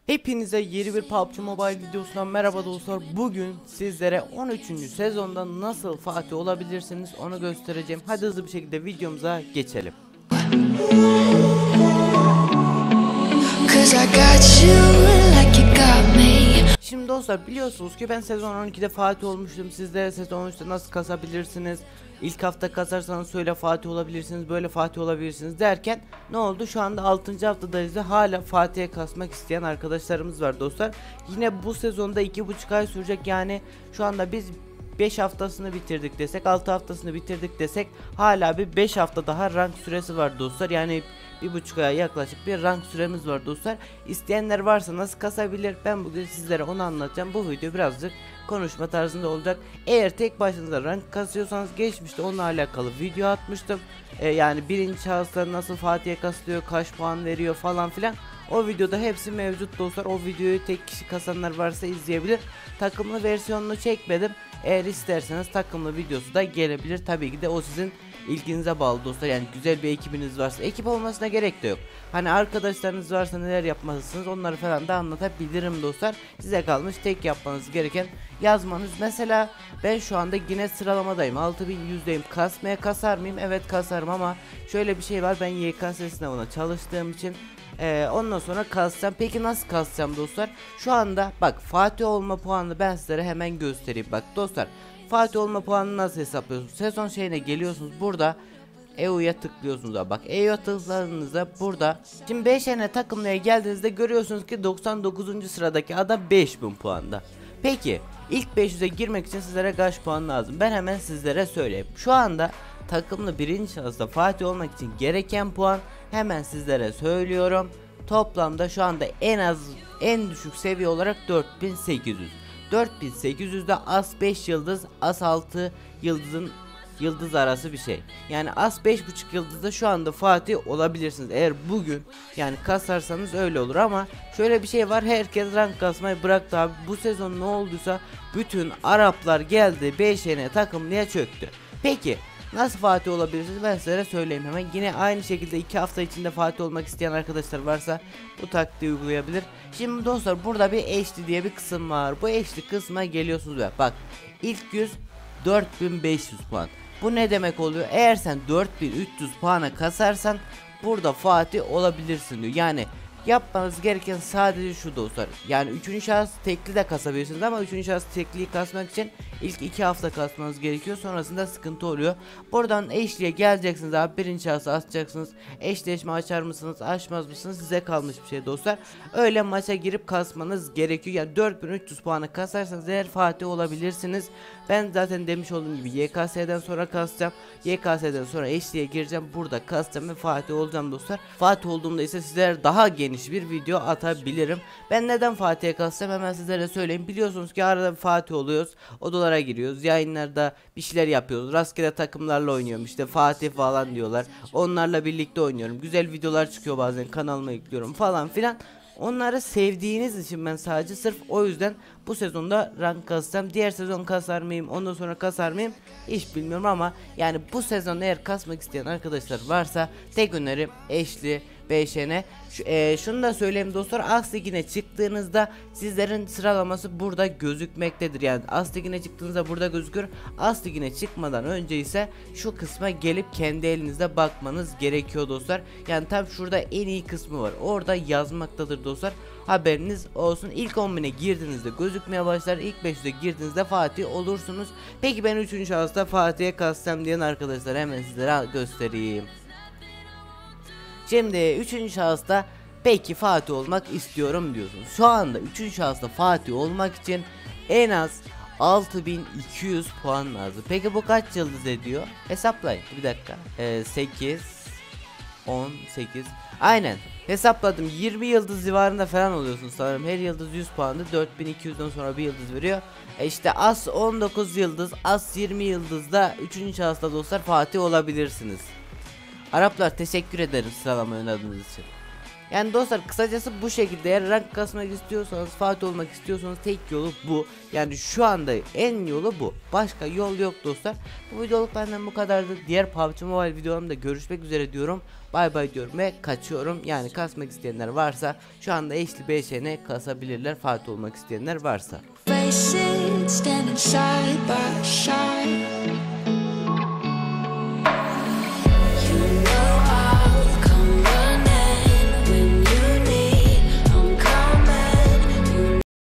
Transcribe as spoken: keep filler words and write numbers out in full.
Hepinize yeni bir P U B G Mobile videosundan merhaba dostlar. Bugün sizlere on üçüncü sezonda nasıl Fatih olabilirsiniz onu göstereceğim. Hadi hızlı bir şekilde videomuza geçelim. Şimdi dostlar biliyorsunuz ki ben sezon on ikide Fatih olmuştum. Sizlere sezon on üçte nasıl kasabilirsiniz, İlk hafta kasarsanız söyle Fatih olabilirsiniz, böyle Fatih olabilirsiniz derken ne oldu? Şu anda altıncı haftadayız ve hala Fatih'e kasmak isteyen arkadaşlarımız var dostlar. Yine bu sezonda iki buçuk ay sürecek, yani şu anda biz beş haftasını bitirdik desek, altı haftasını bitirdik desek hala bir beş hafta daha rank süresi var dostlar. Yani bir buçuk aya yaklaşık bir rank süremiz var dostlar. İsteyenler varsa nasıl kasabilir, ben bugün sizlere onu anlatacağım. Bu video birazcık konuşma tarzında olacak. Eğer tek başınıza rank kasıyorsanız, geçmişte onunla alakalı video atmıştım. Ee, yani birinci şahıslar nasıl Fatih'e kasılıyor, kaç puan veriyor falan filan. O videoda hepsi mevcut dostlar. O videoyu tek kişi kasanlar varsa izleyebilir. Takımlı versiyonunu çekmedim. Eğer isterseniz takımlı videosu da gelebilir. Tabii ki de o sizin ilginize bağlı dostlar. Yani güzel bir ekibiniz varsa, ekip olmasına gerek de yok. Hani arkadaşlarınız varsa neler yapmalısınız onları falan da anlatabilirim dostlar. Size kalmış, tek yapmanız gereken yazmanız. Mesela ben şu anda yine sıralamadayım, altı bin yüzdeyim. Kasmaya kasar mıyım? Evet kasarım, ama şöyle bir şey var, ben Y K S sınavına çalıştığım için Ee, ondan sonra kasacağım. Peki nasıl kasacağım dostlar? Şu anda bak, Fatih olma puanını ben sizlere hemen göstereyim. Bak dostlar, Fatih olma puanını nasıl hesaplıyorsunuz? Sezon şeyine geliyorsunuz, burada E U'ya tıklıyorsunuz da bak, E U'ya tıkladığınızda burada şimdi beş tane takımlıya geldiğinizde görüyorsunuz ki doksan dokuzuncu sıradaki adam beş bin puanda. Peki ilk beş yüze girmek için sizlere kaç puan lazım? Ben hemen sizlere söyleyeyim. Şu anda takımlı birinci şahısta Fatih olmak için gereken puan hemen sizlere söylüyorum. Toplamda şu anda en az, en düşük seviye olarak dört bin sekiz yüz. dört bin sekiz yüzde az beş yıldız, az altı yıldızın yıldız arası bir şey. Yani az beş buçuk yıldızda şu anda Fatih olabilirsiniz. Eğer bugün yani kasarsanız öyle olur, ama şöyle bir şey var, herkes rank kasmayı bıraktı abi. Bu sezon ne olduysa bütün Araplar geldi, beş yene takımlıya çöktü. Peki nasıl Fatih olabilirsiniz, ben size söyleyeyim hemen. Yine aynı şekilde iki hafta içinde Fatih olmak isteyen arkadaşlar varsa bu taktiği uygulayabilir. Şimdi dostlar burada bir H D diye bir kısım var. Bu H D kısmına geliyorsunuz ve bak, ilk yüz dört bin beş yüz puan. Bu ne demek oluyor? Eğer sen dört bin üç yüz puana kasarsan burada Fatih olabilirsin diyor. Yani yapmanız gereken sadece şu dostlar. Yani üçüncü şahıs tekli de kasabilirsiniz, ama üçüncü şahıs tekliyi kasmak için ilk iki hafta kasmanız gerekiyor. Sonrasında sıkıntı oluyor. Buradan eşliğe geleceksiniz abi. Birinci şahsı açacaksınız. Eşleşme açar mısınız, açmaz mısınız? Size kalmış bir şey dostlar. Öyle maça girip kasmanız gerekiyor. Yani dört bin üç yüz puanı kasarsanız eğer Fatih olabilirsiniz. Ben zaten demiş olduğum gibi Y K S'den sonra kasacağım. Y K S'den sonra eşliğe gireceğim. Burada kasacağım ve Fatih olacağım dostlar. Fatih olduğumda ise sizlere daha geniş bir video atabilirim. Ben neden Fatih'e kasacağım hemen sizlere söyleyeyim. Biliyorsunuz ki arada Fatih oluyoruz. Odalara giriyoruz. Yayınlarda bir şeyler yapıyoruz. Rastgele takımlarla oynuyorum. İşte Fatih falan diyorlar. Onlarla birlikte oynuyorum. Güzel videolar çıkıyor, bazen kanalıma yüklüyorum falan filan. Onları sevdiğiniz için ben sadece sırf o yüzden bu sezonda rank kasacağım. Diğer sezon kasar mıyım, ondan sonra kasar mıyım hiç bilmiyorum, ama yani bu sezon eğer kasmak isteyen arkadaşlar varsa tek önerim eşli beş ene. Şu, e, şunu da söyleyeyim dostlar, As Ligi'ne çıktığınızda sizlerin sıralaması burada gözükmektedir. Yani As Ligi'ne çıktığınızda burada gözükür. As Ligi'ne çıkmadan önce ise şu kısma gelip kendi elinizde bakmanız gerekiyor dostlar. Yani tam şurada en iyi kısmı var, orada yazmaktadır dostlar. Haberiniz olsun. İlk on bine girdiğinizde gözükmeye başlar. İlk beş yüze girdiğinizde Fatih olursunuz. Peki ben üçüncü şahısta Fatih'e kassam diyen arkadaşlar hemen sizlere göstereyim. Şimdi üçüncü şahısta peki Fatih olmak istiyorum diyorsunuz. Şu anda üçüncü şahısta Fatih olmak için en az altı bin iki yüz puan lazım. Peki bu kaç yıldız ediyor? Hesaplayın bir dakika. ee, sekiz on sekiz, aynen hesapladım, yirmi yıldız civarında falan oluyorsunuz sanırım. Her yıldız yüz puandı, dört bin iki yüzden sonra bir yıldız veriyor. E işte as on dokuz yıldız, as yirmi yıldızda üçüncü şahısta dostlar Fatih olabilirsiniz. Araplar teşekkür ederim sıralama oynadığınız için. Yani dostlar kısacası bu şekilde, eğer rank kasmak istiyorsanız, Fatih olmak istiyorsanız tek yolu bu. Yani şu anda en yolu bu. Başka yol yok dostlar. Bu videoluk benden bu kadardı. Diğer P U B G Mobile videolarımda görüşmek üzere diyorum. Bay bay diyorum ve kaçıyorum. Yani kasmak isteyenler varsa şu anda H D beş N kasabilirler, Fatih olmak isteyenler varsa. Standing side by